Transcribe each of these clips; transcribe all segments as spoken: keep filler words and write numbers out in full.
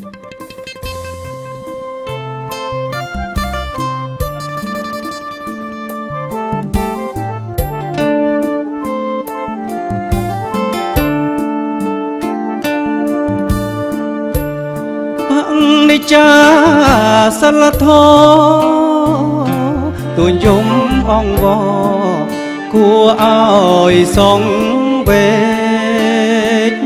និចាសិលធម៌ទួញយំអង្វរគួរឲ្យសងវេក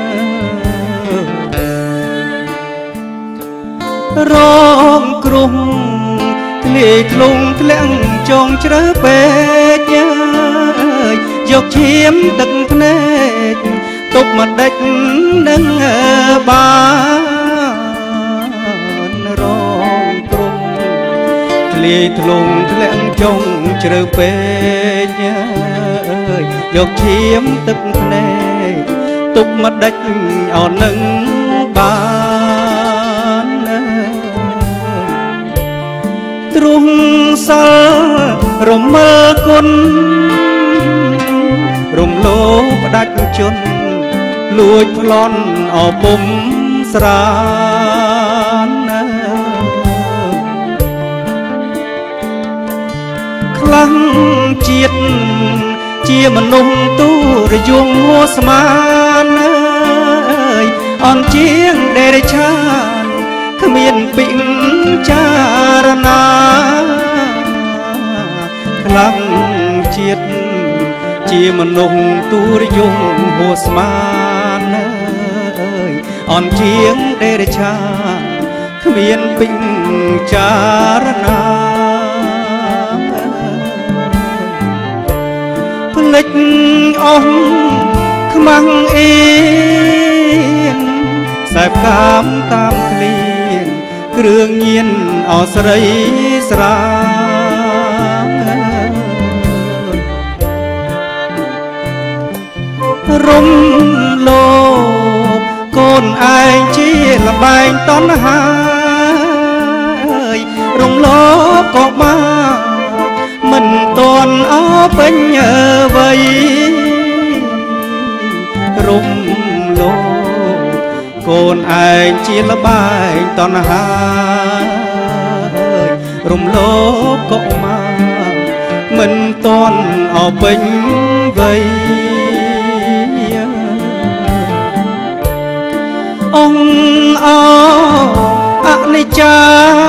រងគ្រោះធ្លាយធ្លុងធ្លាក់ចងជ្រៅពេកយកឈាមទឹកភ្នែកទុកមកដេចនឹងបានរងគ្រោះធ្លាយធ្លុងធ្លាក់ចងជ្រៅពេកយកឈាមទឹកភ្នែកទុកមកដេចអននឹងបានទ្រង់សិលរមើគុណរំលោភផ្ដាច់ជនលួចប្លន់អពុំស្រានខ្លាំងជាតិជាមនុស្សទូរយងហួស្មានអើយអន់ជាងដេរឆានគ្មានពិចារណាខ្លាំងជាតិជាមនុស្សទូរយងហួស្មានអើយអន់ជាងដេរឆានគ្មានពិចារណាភ្លេចអស់ខ្មាំងអៀនខ្សែផ្កាមតាមក្លៀនគ្រឿងញៀនអស្រីស្រារំលោភកូនឯងជាលបែងតណ្ហារំលោភក៏បានមិនតន់អពេញអ្វីរំលោភកូនឯងជាលបែងតណ្ហារំលោភក៏បានមិនតន់អពេញអ្វីអង្គអអនិច្ចា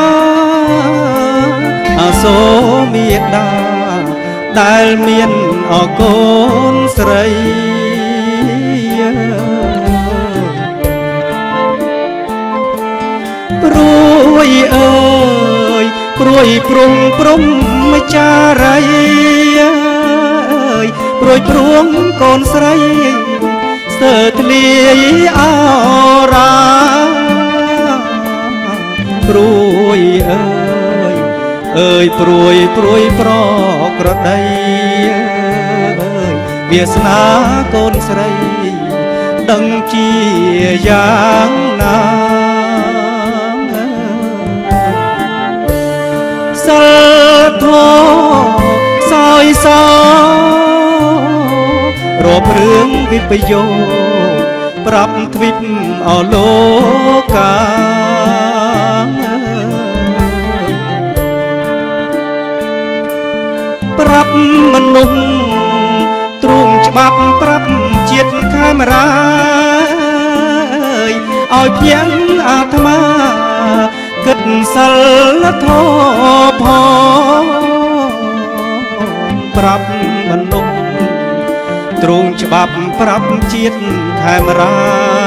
អសូមេតាដែលមានអកូនស្រីព្រួយអើយព្រួយព្រុងព្រំម្ចារីអើយព្រួយព្រួងកូនស្រីស្ទើរធ្លាយអរាព្រួយអើយអើយព្រួយព្រួយប្រក្រដីអើយវាសនាកូនស្រីដឹងជាយ៉ាងណាសិលធម៌សោយសោរបរឿងវិបយោប្រាប់ទ្វីបអលោកាប្រាប់មនុស្សទ្រង់ច្បាប់ប្រាប់ជាតិកាមេរ៉ាឲ្យភ្ញាំងអាត្មាគិតសិលធម៌ផងប្រាប់មនុស្សទ្រង់ច្បាប់ប្រាប់ជាតិខេមរា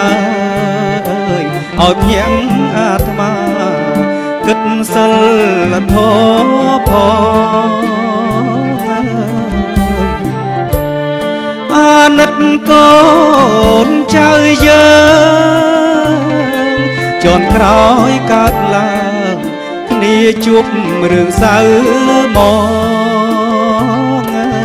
អើយឲ្យភ្ញាំងអាត្មាគិតសិលធម៌ផងអាណិតកូនចៅយើងជន់ក្រោយកើតឡើងគ្នាជួបរឿងសៅមក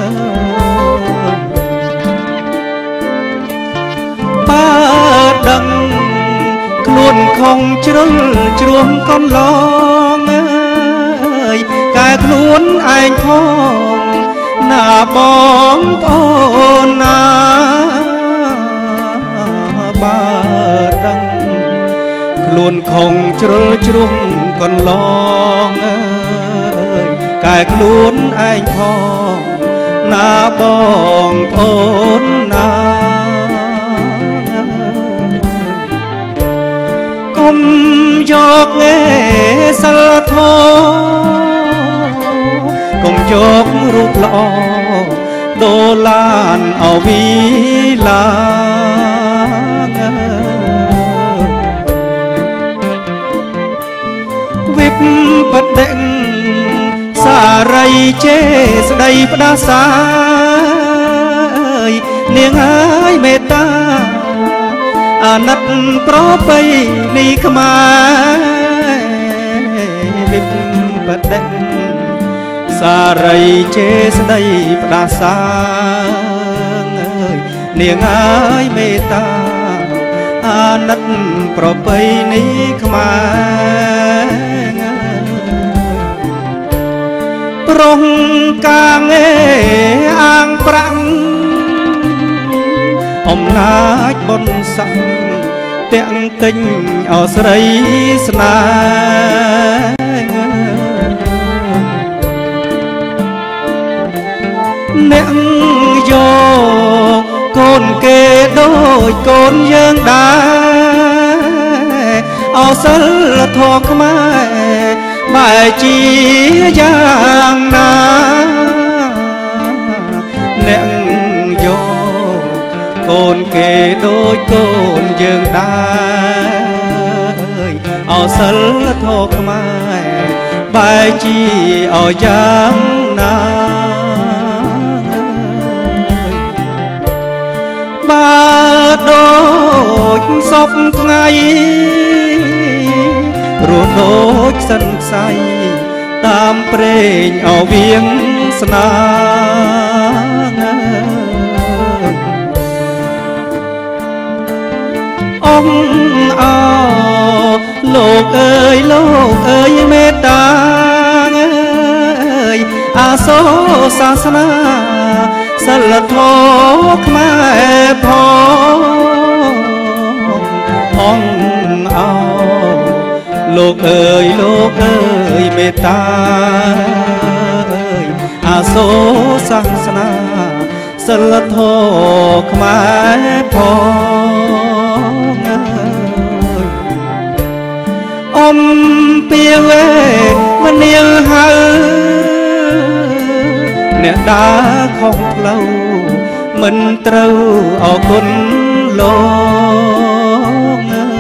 បើដឹងខ្លួនខំជ្រុលជ្រួងកន្លងអើយកែខ្លួនឯងផងណាបងប្អូនណាបើដឹងខខ្លួនខំជ្រុលជ្រុងកន្លងអើយកែខ្លួនឯងផងណាបងប្អូនណាកុំយកឯសិលធម៌កុំយករូបល្អដូឡានអវីឡាវិបបដិងសារីជេស្ដីផ្ដាសានាងហើយមេត្តាអាណិតប្រពៃនេះខ្មែរវិបបដិងសារីជេស្ដីផ្ដាសានាងហើយមេត្តាអាណិតប្រពៃនេះខ្មែរប្រុងកាងឯអាងប្រាំងអំណាចបុណ្យស័ក្តិទាំងទិញអស្រីស្នេហ៍អ្នកយកកូនគេដូចកូនយើងដែរអសិលធម៌ខ្មែរបែរជាយ៉ាងណាអ្នកយកកូនគេដូចកូនយើងដែរអសិលធម៌ខ្មែរបែរជាអយ៉ាងណាបើដូចសពថ្ងៃរស់ដូចសិនខ្សៃតាមព្រេងអវៀងស្នាអង្គអោលោកអើយលោកអើយមេត្តាអើយអាសូរសាសនាសិលធម៌ខ្មែរផងអង្គអោលោកអើយលោកអើយមេត្តាអើយអាសូរសាសនាសិលធម៌ខ្មែរផងអំពីវេមនាងហៅអ្នកដើរខុសផ្លូវមិនត្រូវអរគុណលោក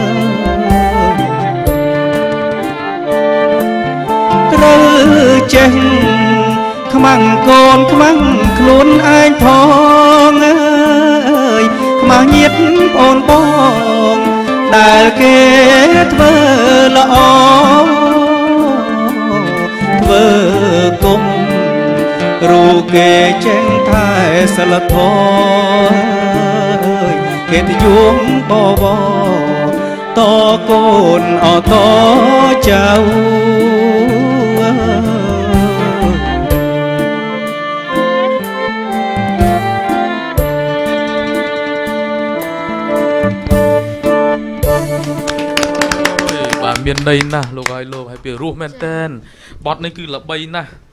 ត្រូវចេះខ្មាំងកូនខ្មាំងខ្លួនឯងផងអើយខ្មាស់ញាតិប្អូនបងដែលគេធ្វើល្អធ្វើគុំរូគេចេញថែសិលធម៌គេទៅយងបបតកូនអតចៅមានន័យណាស់លោកហើយលោកហើយពីរស់មែនតើបត់នេះគឺល្បីណាស់